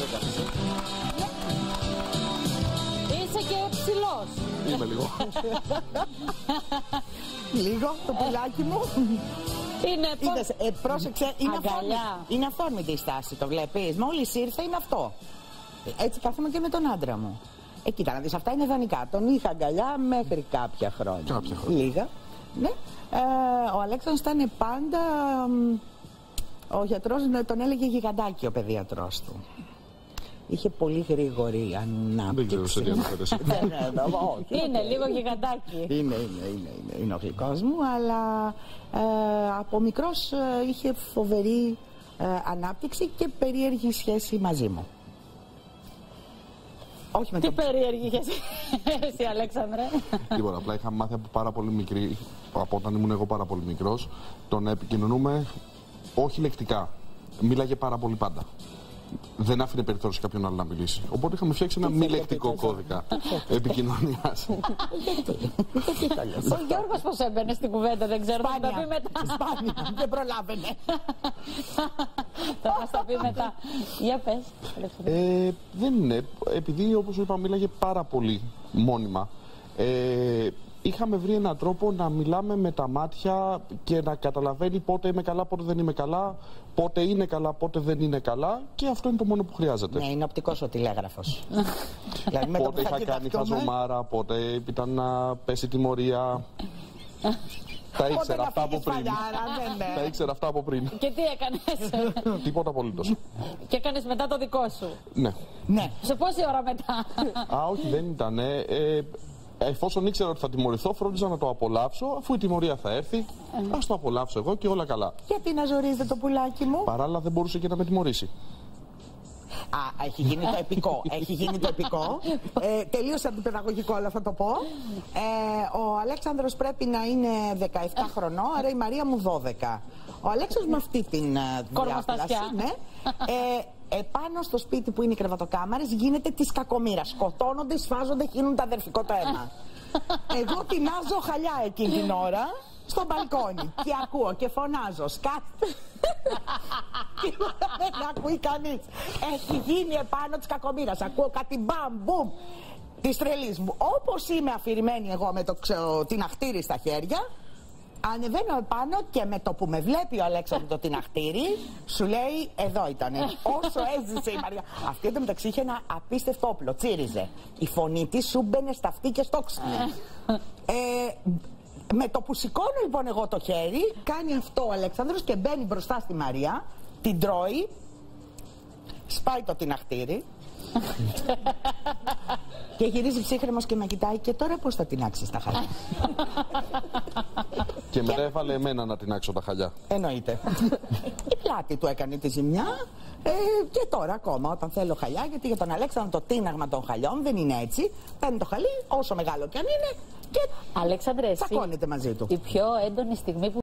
Είσαι και ψηλός. Είμαι λίγο. Λίγο το πουλάκι μου. Είδες, πρόσεξε, είναι αφόρμητη η στάση, το βλέπεις. Μόλις ήρθε είναι αυτό. Έτσι κάθομαι και με τον άντρα μου. Κοίτα να δεις, αυτά είναι ιδανικά. Τον είχα αγκαλιά μέχρι κάποια χρόνια. Λίγα. Ναι. Ο Αλέξανδρος ήταν πάντα... Ο γιατρός τον έλεγε γιγαντάκι, ο παιδιατρός του. Είχε πολύ γρήγορη ανάπτυξη. Δεν ξέρω σε τι αναφέρεσαι. Είναι λίγο γιγαντάκι. Είναι ο γλυκός μου, αλλά από μικρός είχε φοβερή ανάπτυξη και περίεργη σχέση μαζί μου. Όχι με τι περίεργη εσύ, Αλέξανδρε? Λοιπόν, απλά είχα μάθει από πάρα πολύ μικρή, από όταν ήμουν εγώ πάρα πολύ μικρός, το να επικοινωνούμε όχι λεκτικά. Μίλαγε πάρα πολύ πάντα. Δεν άφηνε περιθώριο σε κάποιον άλλο να μιλήσει. Οπότε είχαμε φτιάξει ένα μη λεκτικό κώδικα επικοινωνίας. Ο Γιώργος πώς έμπαινε στην κουβέντα, δεν ξέρω. Θα τα πει μετά. Σπάνια, δεν προλάβαινε. Θα μας τα πει μετά. Για πες. Δεν είναι. Επειδή, όπως είπα, μίλαγε πάρα πολύ μόνιμα. Είχαμε βρει έναν τρόπο να μιλάμε με τα μάτια και να καταλαβαίνει πότε είμαι καλά, πότε δεν είμαι καλά, πότε είναι καλά, πότε δεν είναι καλά, και αυτό είναι το μόνο που χρειάζεται. Ναι, είναι οπτικός ο τηλέγραφος. Δηλαδή, πότε είχα κάνει χαζομάρα, πότε ήταν να πέσει τιμωρία. Τα ήξερα αυτά από πριν. Τα ήξερα αυτά από πριν. Και τι έκανες? Τίποτα απολύτως. Και έκανες μετά το δικό σου? Ναι. Σε πόση ώρα μετά? Όχι, δεν ήταν. Εφόσον ήξερα ότι θα τιμωρηθώ, φρόντιζα να το απολαύσω, αφού η τιμωρία θα έρθει. Ας το απολαύσω εγώ και όλα καλά. Γιατί να ζορίζετε το πουλάκι μου? Παράλληλα δεν μπορούσε και να με τιμωρήσει. Έχει γίνει το επικό. Έχει γίνει το επικό. Τελείωσε αντιπαιδαγωγικό, αλλά θα το πω. Ο Αλέξανδρος πρέπει να είναι 17 χρονών, άρα η Μαρία μου 12. Ο Αλέξανδρος με αυτή την διάσταση, ναι. Επάνω στο σπίτι που είναι οι κρεβατοκάμαρες γίνεται της κακομοίρας. Σκοτώνονται, σφάζονται, χύνουν το αδερφικό το αίμα. Εγώ τεινάζω χαλιά εκείνη την ώρα στο μπαλκόνι και ακούω και φωνάζω σκάστε. Και δεν ακούει κανείς. Έχει γίνει επάνω της κακομοίρας. Ακούω κάτι μπαμ μπουμ της τρελής μου. Όπως είμαι αφηρημένη εγώ με την αχτήρι στα χέρια, ανεβαίνω επάνω και με το που με βλέπει ο Αλέξανδρος το τιναχτήρι, σου λέει εδώ ήτανε. Όσο έζησε η Μαρία. Αυτή εντωμεταξύ είχε ένα απίστευτο όπλο, τσίριζε. Η φωνή της σου μπαινε στα αυτή και στο ξύνε. Με το που σηκώνω λοιπόν εγώ το χέρι, κάνει αυτό ο Αλέξανδρος και μπαίνει μπροστά στη Μαρία, την τρώει, σπάει το τιναχτήρι και γυρίζει ψύχρεμος και με κοιτάει. Και τώρα πώς θα τινάξεις τα χαλιά? Και μετά έβαλε εμένα να τινάξω τα χαλιά. Εννοείται. Η πλάτη του έκανε τη ζημιά. Και τώρα ακόμα όταν θέλω χαλιά, γιατί για τον Αλέξανδρο το τίναγμα των χαλιών δεν είναι έτσι. Παίρνει το χαλί όσο μεγάλο κι αν είναι και Αλέξανδρε, τσακώνεται μαζί του. Η πιο έντονη στιγμή που